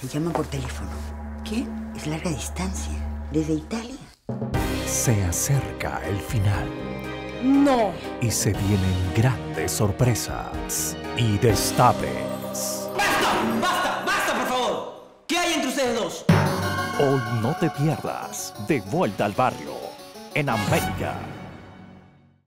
Te llaman por teléfono. ¿Qué? Es larga distancia. ¿Desde Italia? Se acerca el final. ¡No! Y se vienen grandes sorpresas y destapes. ¡Basta! ¡Basta! ¡Basta, por favor! ¿Qué hay entre ustedes dos? Hoy no te pierdas De Vuelta al Barrio en América.